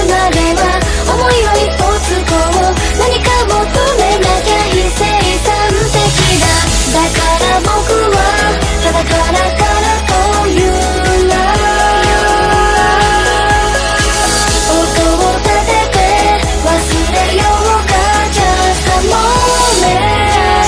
までは思いを一歩つこう。何か求めなきゃ非生産的だ。だから僕はただカラカラというな。音を立てて忘れようか Just a moment。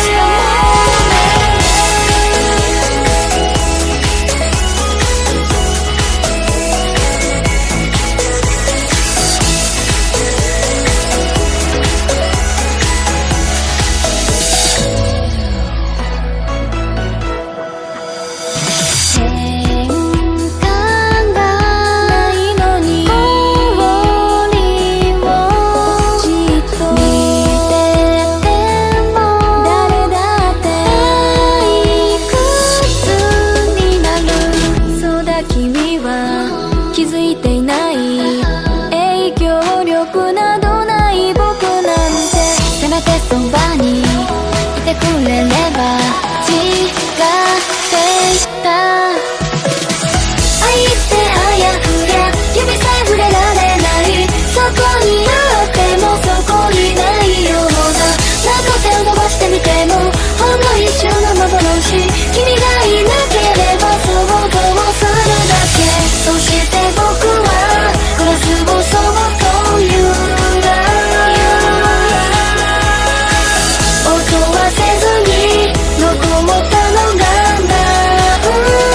そばにいてくれれば違っていた。 愛ってあやふや指さえ触れられない。そこにあってもそこにないような。なんか手を伸ばしてみてもほんの一瞬の幻。君がいなければ想像するだけ。そして僕はグラスをそっと揺らせずに残ったのがなんだ。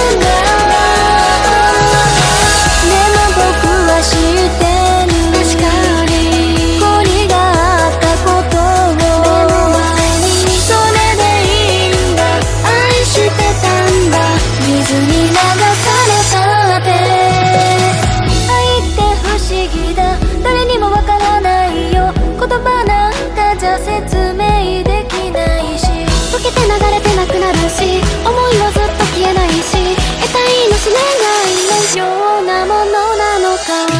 でも僕は知ってる。 確かに恋があったことを。 目の前にそれでいいんだ。愛してたんだ。水に流されたって。 愛って不思議だ。誰にもわからないよ。言葉なんかじゃ説明できないし、 溶けて流れてなくなるし、思いはずっと消えないし、得体のし願いのようなものなのか。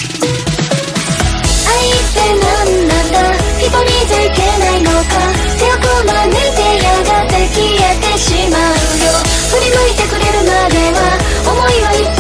愛って何なんだ。人にじゃいけないのか。手をこまねてやがて消えてしまうよ。振り向いてくれるまでは思いは一